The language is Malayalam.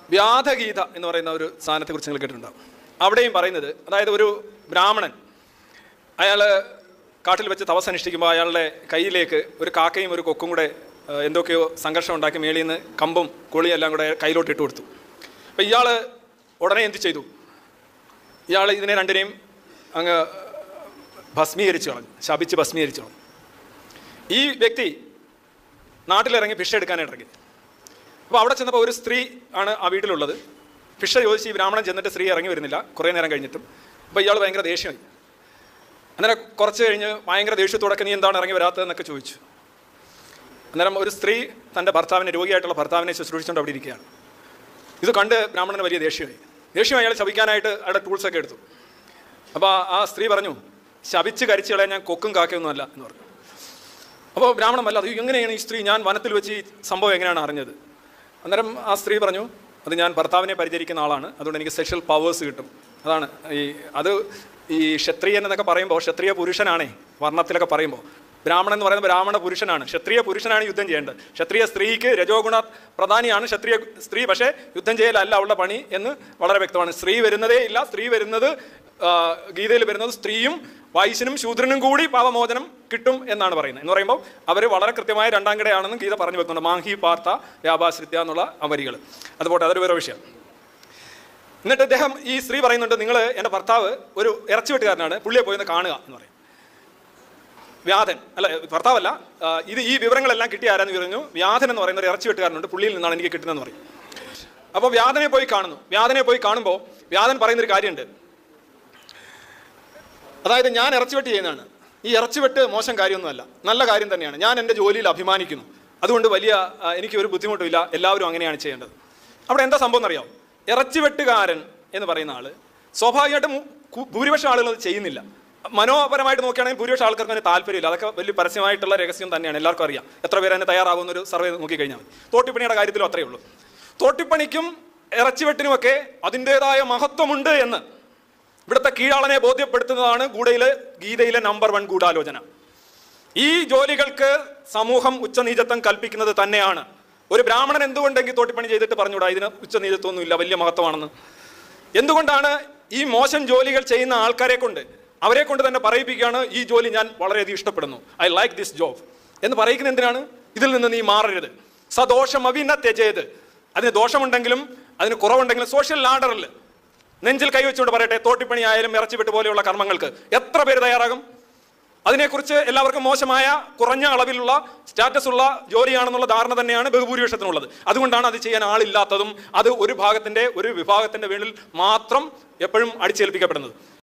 വ്യാധഗീത എന്ന് പറയുന്ന ഒരു സാധനത്തെക്കുറിച്ച് നിങ്ങൾ കേട്ടിട്ടുണ്ടാകും. അവിടെയും പറയുന്നത്, അതായത് ഒരു ബ്രാഹ്മണൻ അയാൾ കാട്ടിൽ വെച്ച് തപസ് അനുഷ്ഠിക്കുമ്പോൾ അയാളുടെ കയ്യിലേക്ക് ഒരു കാക്കയും ഒരു കൊക്കും കൂടെ എന്തൊക്കെയോ സംഘർഷം ഉണ്ടാക്കി മേളിൽ നിന്ന് കമ്പും കുളിയും എല്ലാം കൂടെ കയ്യിലോട്ട് ഇട്ട് കൊടുത്തു. അപ്പോൾ ഇയാൾ ഉടനെ എന്ത് ചെയ്തു? ഇയാൾ ഇതിനെ രണ്ടിനെയും അങ്ങ് ഭസ്മീകരിച്ചു കളഞ്ഞു, ശപിച്ച് ഭസ്മീകരിച്ചു കളഞ്ഞു. ഈ വ്യക്തി നാട്ടിലിറങ്ങി ഭിക്ഷ എടുക്കാനായിട്ട് ഇറങ്ങി. അപ്പോൾ അവിടെ ചെന്നപ്പോൾ ഒരു സ്ത്രീ ആണ് ആ വീട്ടിലുള്ളത്. ഭിക്ഷ ചോദിച്ച് ഈ ബ്രാഹ്മണൻ ചെന്നിട്ട് സ്ത്രീ ഇറങ്ങി വരുന്നില്ല കുറേ നേരം കഴിഞ്ഞിട്ടും. അപ്പോൾ ഇയാൾ ഭയങ്കര ദേഷ്യമായി. അന്നേരം കുറച്ച് കഴിഞ്ഞ് ഭയങ്കര ദേഷ്യത്തോടൊക്കെ നീ എന്താണ് ഇറങ്ങി വരാത്തതെന്നൊക്കെ ചോദിച്ചു. അന്നേരം ഒരു സ്ത്രീ തൻ്റെ ഭർത്താവിനെ, രോഗിയായിട്ടുള്ള ഭർത്താവിനെ ശുശ്രൂഷിച്ചുകൊണ്ട് അവിടെ ഇരിക്കുകയാണ്. ഇത് കണ്ട് ബ്രാഹ്മണന് വലിയ ദേഷ്യം അയാൾ ശപിക്കാനായിട്ട് അയാളുടെ ടൂൾസൊക്കെ എടുത്തു. അപ്പോൾ ആ സ്ത്രീ പറഞ്ഞു, ശപിച്ച് കരിച്ചു കളയാൻ ഞാൻ കൊക്കും കാക്കയൊന്നും അല്ല എന്ന് പറഞ്ഞു. അപ്പോൾ ബ്രാഹ്മണൻ വല്ല, അത് എങ്ങനെയാണ് ഈ സ്ത്രീ, ഞാൻ വനത്തിൽ വെച്ച് ഈ സംഭവം എങ്ങനെയാണ് അറിഞ്ഞത്? അന്നേരം ആ സ്ത്രീ പറഞ്ഞു, അത് ഞാൻ ഭർത്താവിനെ പരിചരിക്കുന്ന ആളാണ്, അതുകൊണ്ട് എനിക്ക് സെക്ഷൽ പവേഴ്സ് കിട്ടും. അതാണ് ഈ ക്ഷത്രിയൻ എന്നൊക്കെ പറയുമ്പോൾ, ക്ഷത്രിയ പുരുഷനാണേ വർണ്ണത്തിലൊക്കെ പറയുമ്പോൾ, ബ്രാഹ്മണൻ എന്ന് പറയുന്നത് ബ്രാഹ്മണ പുരുഷനാണ്. ക്ഷത്രിയ പുരുഷനാണ് യുദ്ധം ചെയ്യേണ്ടത്. ക്ഷത്രിയ സ്ത്രീക്ക് രജോഗുണ പ്രധാനിയാണ് ക്ഷത്രിയ സ്ത്രീ, പക്ഷേ യുദ്ധം ചെയ്യലല്ല അവളുടെ പണി എന്ന് വളരെ വ്യക്തമാണ്. സ്ത്രീ വരുന്നതേ ഇല്ല. സ്ത്രീ വരുന്നത്, ഗീതയിൽ വരുന്നത് സ്ത്രീയും വൈശ്യനും ശൂദ്രനും കൂടി പാപമോചനം കിട്ടും എന്നാണ് പറയുന്നത്. എന്ന് പറയുമ്പോൾ അവർ വളരെ കൃത്യമായ രണ്ടാം കിടയാണെന്നും ഗീത പറഞ്ഞു വെക്കുന്നുണ്ട്. മാഹി പാർത്ത വ്യാപാശ്രിത്യ എന്നുള്ള വരികൾ. അതുപോലെ അതൊരു വേറെ വിഷയം. എന്നിട്ട് അദ്ദേഹം, ഈ സ്ത്രീ പറയുന്നുണ്ട്, നിങ്ങൾ എൻ്റെ ഭർത്താവ് ഒരു ഇറച്ചി വെട്ടുകാരനാണ്, പുള്ളിയെ പോയി ഒന്ന് കാണുക എന്ന് പറയും. വ്യാധൻ അല്ല, ഭർത്താവല്ല, ഈ വിവരങ്ങളെല്ലാം കിട്ടിയ ആരാന്ന് പറഞ്ഞു. വ്യാധൻ എന്ന് പറയുന്ന ഒരു ഇറച്ചി വെട്ടുകാരനുണ്ട്, പുള്ളിയിൽ നിന്നാണ് എനിക്ക് കിട്ടുന്നതെന്ന് പറയും. അപ്പോൾ വ്യാധനെ പോയി കാണുന്നു. വ്യാധനെ പോയി കാണുമ്പോൾ വ്യാധൻ പറയുന്നൊരു കാര്യമുണ്ട്. അതായത്, ഞാൻ ഇറച്ചിവെട്ട് ചെയ്യുന്നതാണ്. ഈ ഇറച്ചിവെട്ട് മോശം കാര്യമൊന്നുമല്ല, നല്ല കാര്യം തന്നെയാണ്. ഞാൻ എൻ്റെ ജോലിയിൽ അഭിമാനിക്കുന്നു. അതുകൊണ്ട് എനിക്ക് ഒരു ബുദ്ധിമുട്ടുമില്ല. എല്ലാവരും അങ്ങനെയാണ് ചെയ്യേണ്ടത്. അവിടെ എന്താ സംഭവം എന്നറിയാം? ഇറച്ചിവെട്ടുകാരൻ എന്ന് പറയുന്ന ആൾ സ്വാഭാവികമായിട്ടും ഭൂരിപക്ഷം ആളുകൾ അത് ചെയ്യുന്നില്ല. മനോപരമായിട്ട് നോക്കുകയാണെങ്കിൽ ഭൂരിപക്ഷം ആൾക്കാർക്ക് അതിന് താല്പര്യമില്ല. അതൊക്കെ വലിയ പരസ്യമായിട്ടുള്ള രഹസ്യം തന്നെയാണ്, എല്ലാവർക്കും അറിയാം. എത്ര പേര് അതിന് തയ്യാറാകുന്നൊരു സർവേ നോക്കിക്കഴിഞ്ഞാൽ മതി. തോട്ടിപ്പണിയുടെ കാര്യത്തിലും അത്രയേ ഉള്ളൂ. തോട്ടിപ്പണിക്കും ഇറച്ചിവെട്ടിനുമൊക്കെ അതിൻ്റെതായ മഹത്വമുണ്ട് എന്ന് ഇവിടുത്തെ കീഴാളനെ ബോധ്യപ്പെടുത്തുന്നതാണ് ഗീതയിലെ നമ്പർ 1 ഗൂഢാലോചന. ഈ ജോലികൾക്ക് സമൂഹം ഉച്ചനീചത്വം കൽപ്പിക്കുന്നത് തന്നെയാണ്. ഒരു ബ്രാഹ്മണൻ എന്തുകൊണ്ടെങ്കിൽ തോട്ടിപ്പണി ചെയ്തിട്ട് പറഞ്ഞുകൂടാ ഇതിന് ഉച്ചനീചത്വമൊന്നുമില്ല, വലിയ മഹത്വമാണെന്ന്? എന്തുകൊണ്ടാണ് ഈ മോശം ജോലികൾ ചെയ്യുന്ന അവരെ കൊണ്ട് തന്നെ പറയിപ്പിക്കുകയാണ്, ഈ ജോലി ഞാൻ വളരെയധികം ഇഷ്ടപ്പെടുന്നു, ഐ ലൈക്ക് ദിസ് ജോബ് എന്ന് പറയിക്കുന്നത് എന്തിനാണ്? ഇതിൽ നിന്ന് നീ മാറരുത്. സദോഷമവിന ത്യജേത്. അതിന് ദോഷമുണ്ടെങ്കിലും അതിന് കുറവുണ്ടെങ്കിലും സോഷ്യൽ ലാഡറിൽ നെഞ്ചിൽ കൈവച്ചുകൊണ്ട് പറയട്ടെ, തോട്ടിപ്പണി ആയാലും ഇറച്ചിവിട്ട് പോലെയുള്ള കർമ്മങ്ങൾക്ക് എത്ര പേര് തയ്യാറാകും? അതിനെക്കുറിച്ച് എല്ലാവർക്കും മോശമായ കുറഞ്ഞ അളവിലുള്ള സ്റ്റാറ്റസ് ഉള്ള ജോലിയാണെന്നുള്ള ധാരണ തന്നെയാണ് ബഹുഭൂരിപക്ഷത്തിനുള്ളത്. അതുകൊണ്ടാണ് അത് ചെയ്യാൻ ആളില്ലാത്തതും അത് ഒരു വിഭാഗത്തിന്റെ മേളിൽ മാത്രം എപ്പോഴും അടിച്ചേൽപ്പിക്കപ്പെടുന്നത്.